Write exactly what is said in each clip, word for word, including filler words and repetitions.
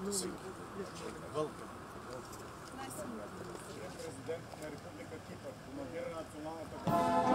Президент на Република Кипър командира националната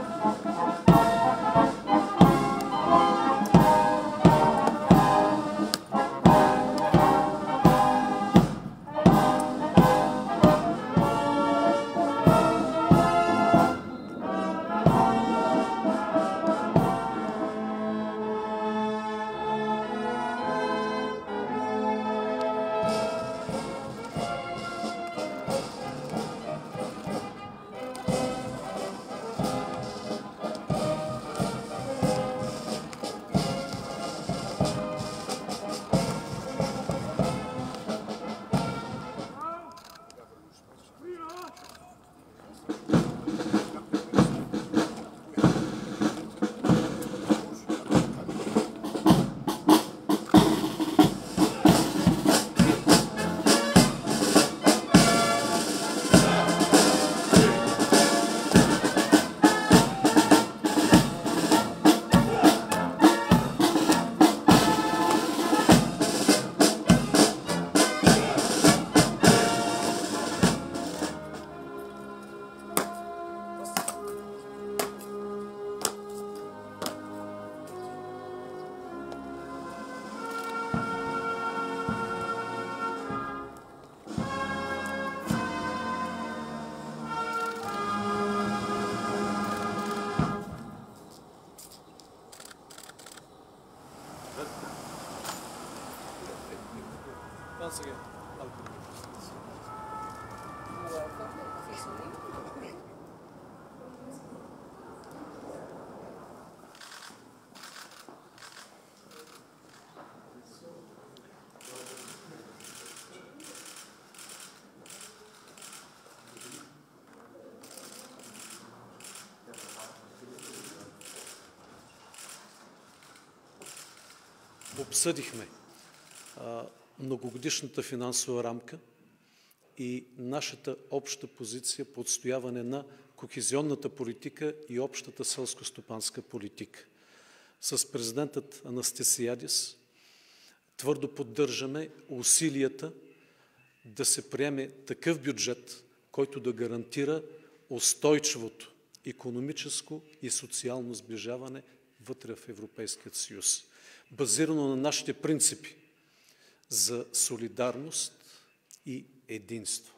Once again, Welcome officially. обсъдихме а, многогодишната финансова рамка и нашата обща позиция по отстояване на кохезионната политика и общата селско-стопанска политика. С президентът Анастасиадис твърдо поддържаме усилията да се приеме такъв бюджет, който да гарантира устойчивото икономическо и социално сближаване вътре в Европейския съюз, базирано на нашите принципи за солидарност и единство.